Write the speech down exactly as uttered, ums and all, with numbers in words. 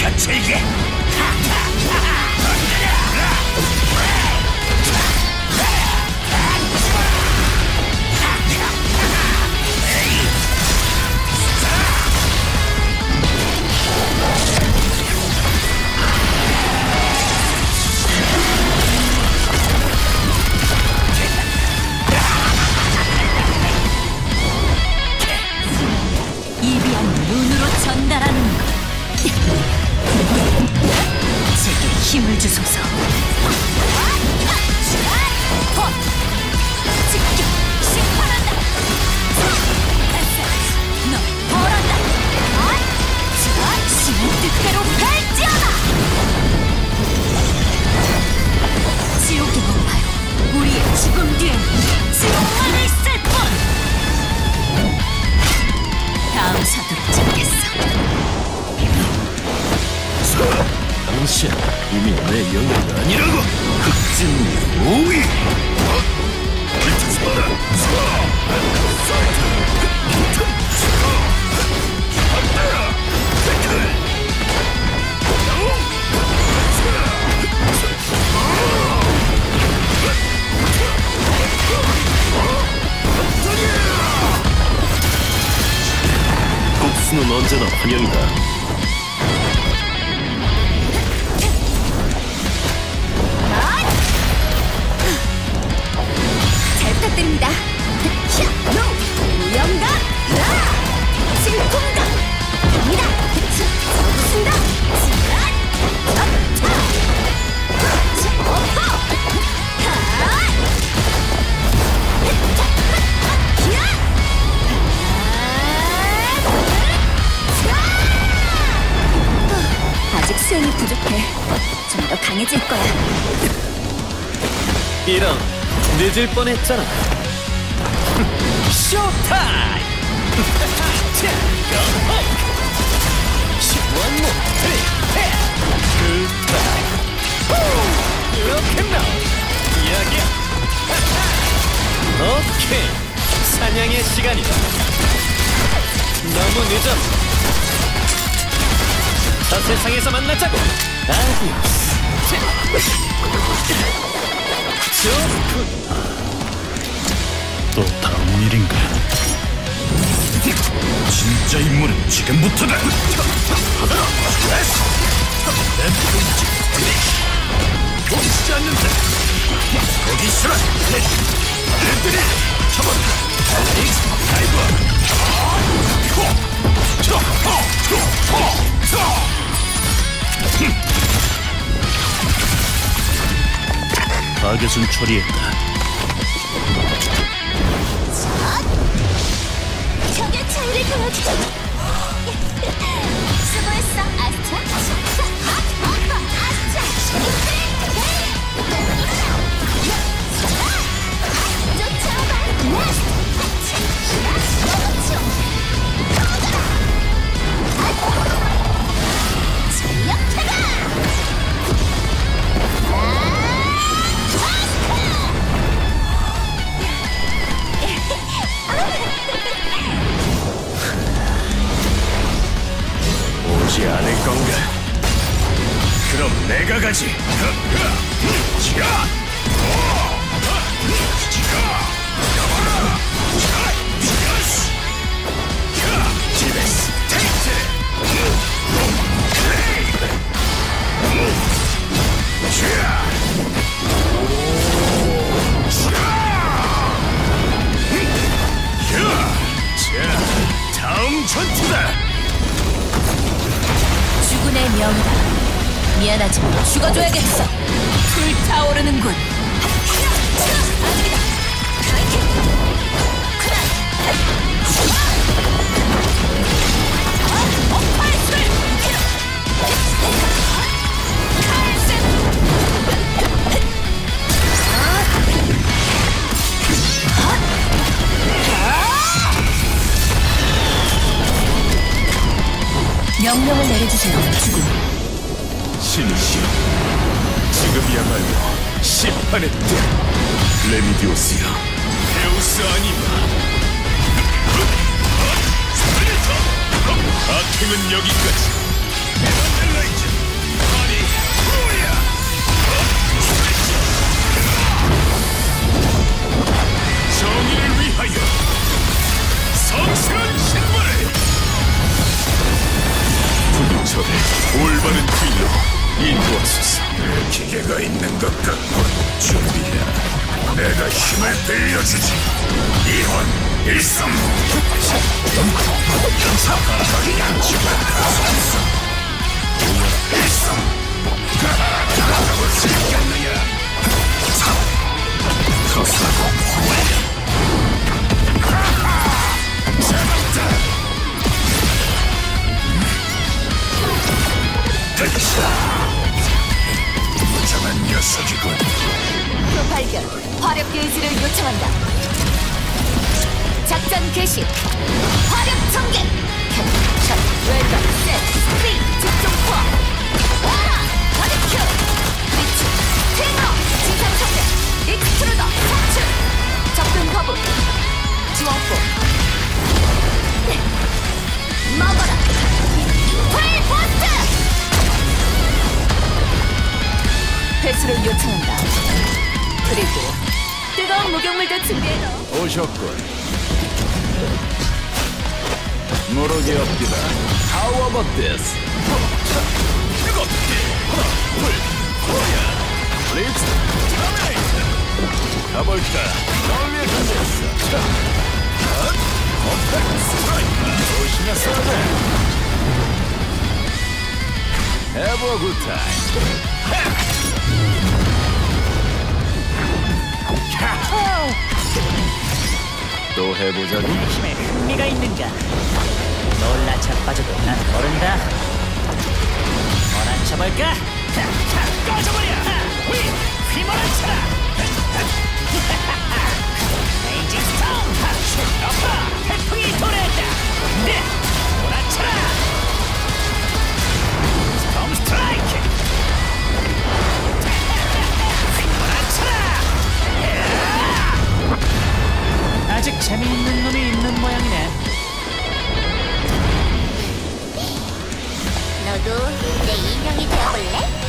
거칠게. 이비한 눈으로 전달하는 것. 제게 힘을 주소서. 직격 심판한다. 너 벌한다. 신의 뜻대로 펼지어라. 지옥의 법하여 우리의 죽음 뒤엔 지옥만이 있을 뿐. 다음 사도를 잡겠어. 당신 이미 내 영역이 아니라고. 흑진 오위. 복수는 언제나 환영이다. 잘 부탁드립니다. 무영각, 진공각, 갑니다. 적으신다. 아직 수행이 부족해. 좀 더 강해질 거야. 이런, 늦을 뻔했잖아. 쇼타임! One more, three, goodbye. 이렇게 나와. 이야기야. 오케이. 사냥의 시간이다. 너무 늦어. 저 세상에서 만나자고. 아디오스. 좋군. 또 다음 일인가? 진짜 임무는 지금부터다. 내 분지 보이지 않는다. 거기 있어라. 애들이 잡아라. 알릭스 다이브. 타겟은 처리했다. 적의 차이를 보여주자. 수고했어, 아스차. 오지 않을 건가? 그럼 내가 가지. 자, 다음 전투다. 죽은의 명이다. 미안하지만 죽어줘야겠어. 불타오르는군. 아직이다. 명령을 내려주세요. 죽음. 신이시여, 지금이야말로 심판의 때. 레미디오스여, 헤우스 아니마. 아탱은 여기까지. 한계가 있는 것 같군. 준비해. 내가 힘을 빌려주지. 이혼 일성. 연사파리 양치만다. 일성. 나가볼 수 있겠느냐? 터사고. 잡았다. 무장한 녀석이군. 표 발견. 화력 게이지를 요청한다. 작전 개시. 화력 전개. 캡션 웰던 셋 스피드 집중 포. 와라 바디큐. 리치 테너 지상 성대 익스트루더 선출. 접근 거부. 지원포. 먹어라. 풀버스트. 회수를 요청한다. 그리고 뜨거운 목욕물도 준비해둬. 오셨군. 모르게 없기다. How about this? 뜨겁게 불 호야 립스 가볼까? 널 위해 준비했어. 자, 컴팩트 스트라이크. 조심해 써야 돼. Have a good time. 또 해보자고. 힘에 흥미가 있는가? 놀라 자빠져도 난 모른다. 몰아쳐볼까? 꺼져버려! 위! 휘몰아쳐라! 레이징 스톰! 아파! 태풍이 도래한다! 네! 몰아쳐라! 스톰 스트라이크! 휘몰아쳐라! 아직 재미있는 놈이 있는 모양이네. 너도 내 인형이 되어볼래?